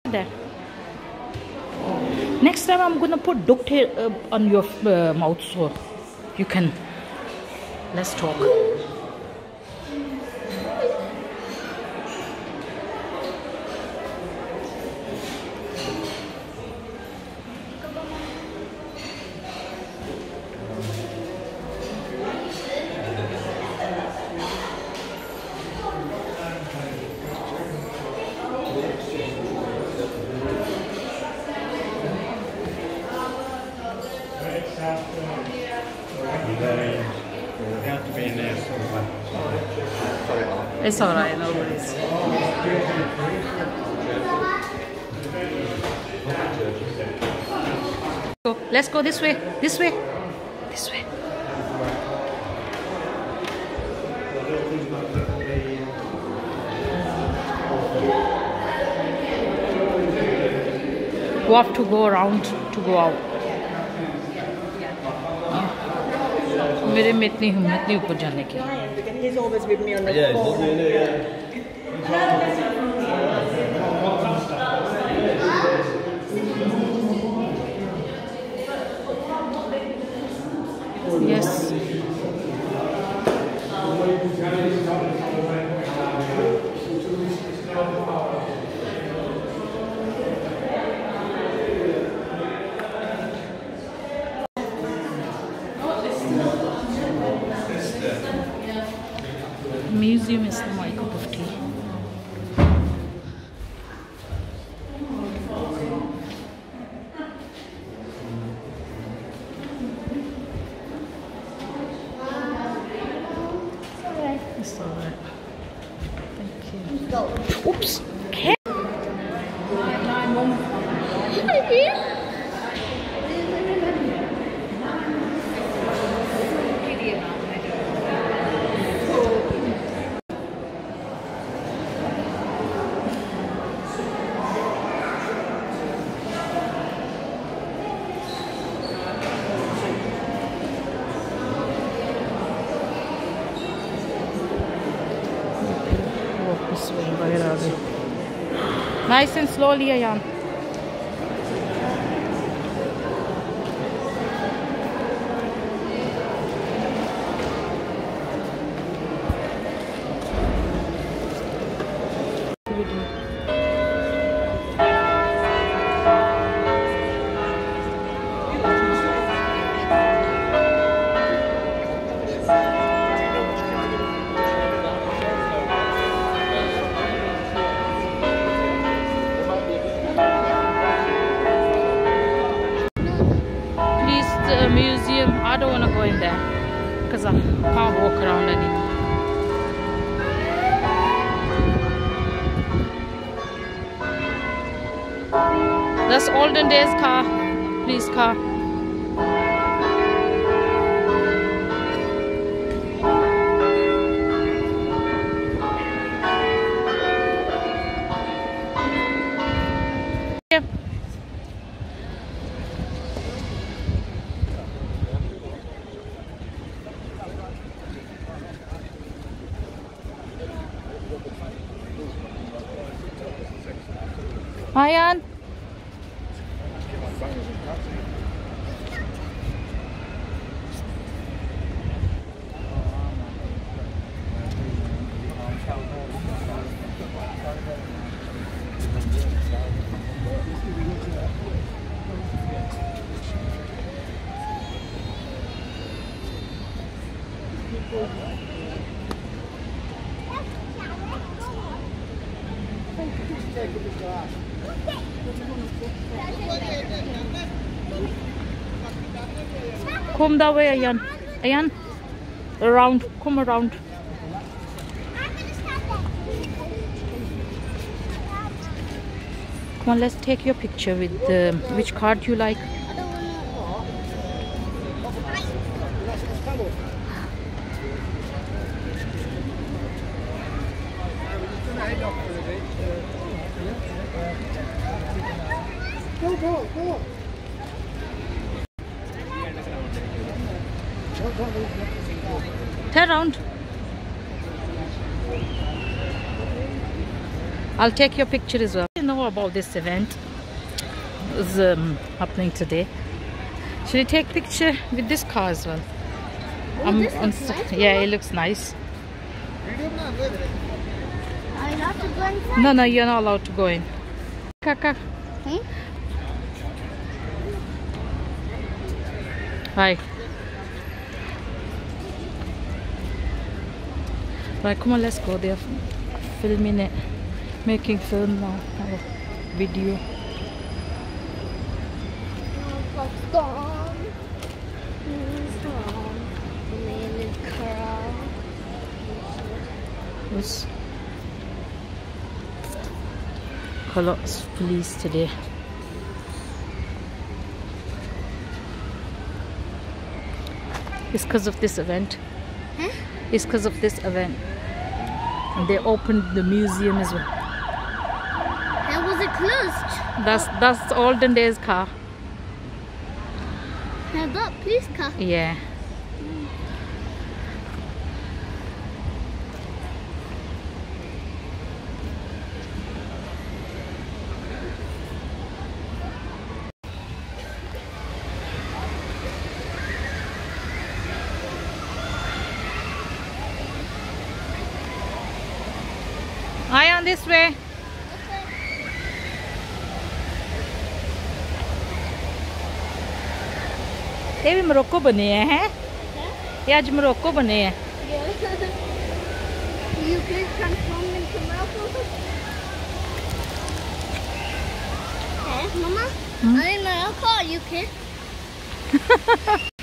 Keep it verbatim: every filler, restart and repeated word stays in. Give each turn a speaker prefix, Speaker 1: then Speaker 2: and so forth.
Speaker 1: There. Next time I'm gonna put duct tape uh, on your uh, mouth so you can. Let's talk. It's alright, no worries. Go. Let's go this way, this way, this way. We have to go around to go out. मेरे में इतनी हिम्मत नहीं ऊपर जाने की.
Speaker 2: He's always with me on the
Speaker 3: yeah,
Speaker 2: phone.
Speaker 1: Yes. Museum is my cup of tea. It's alright. Thank you.
Speaker 2: Go.
Speaker 1: Oops. Okay. Nice and slowly, Ayan. Museum, I don't want to go in there because I can't walk around anymore. That's olden days car, police car. Yeah. Ayan. Come that way, Ayan. Ayan. Around. Come around. Come on, let's take your picture with the, which card you like.
Speaker 2: Go, go, go.
Speaker 1: Turn around. I'll take your picture as well. know about this event is um, happening today. Should we take picture with this car as well?
Speaker 3: Oh,
Speaker 1: Um,
Speaker 3: this
Speaker 1: um,
Speaker 3: looks nice,
Speaker 1: yeah,
Speaker 3: Mama.
Speaker 1: it looks nice.
Speaker 3: Are you allowed to go inside?
Speaker 1: No, no, you're not allowed to go in. Kaka.
Speaker 3: Hmm?
Speaker 1: Hi. Right, come on, let's go. They're filming it, making film now, oh, video. What's a lot of police today. It's because of this event.
Speaker 3: Huh?
Speaker 1: It's because of this event. And they opened the museum as well.
Speaker 3: How was it closed?
Speaker 1: That's that's olden days car.
Speaker 3: Now that police car.
Speaker 1: Yeah. Eye on this way. ये भी Morocco बने हैं ये आज Morocco बने हैं
Speaker 3: You can transform into Morocco. Hey, Mama, I'm in Morocco. You can.